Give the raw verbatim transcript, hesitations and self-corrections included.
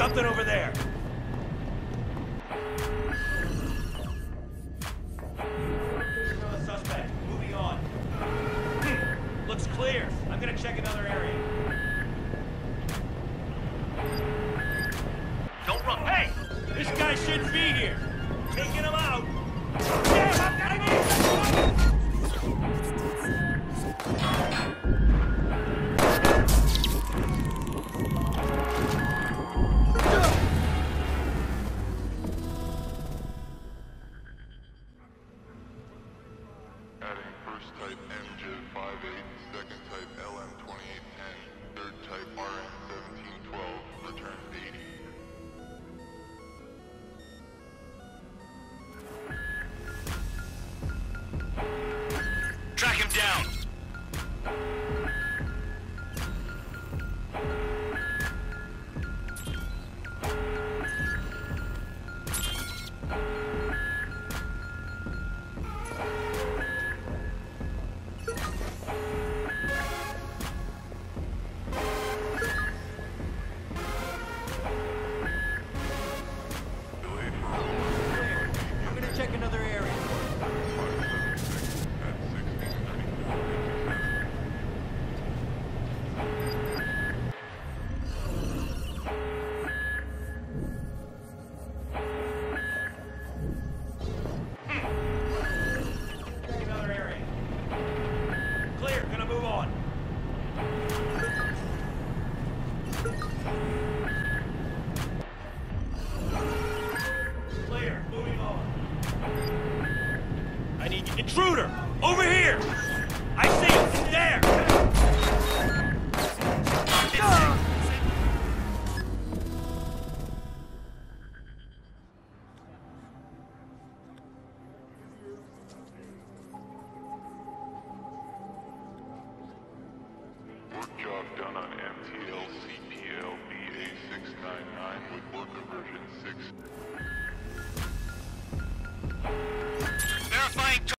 something over there. Still a suspect. Moving on. Hmm. Looks clear. I'm gonna check another area. Don't run. Hey! This guy shouldn't be here. Taking him out. Damn, I'm gonna get him! Adding first type M J five eight, second type L M twenty-eight ten, third type R N seventeen twelve, return eighty. Track him down. I'm gonna check another area. Another area. Clear, gonna move on. Clear, moving on. I need you. Intruder! Over here! I see him! It's there! Work job done on M T L C P L B A six nine nine with worker version six. Verifying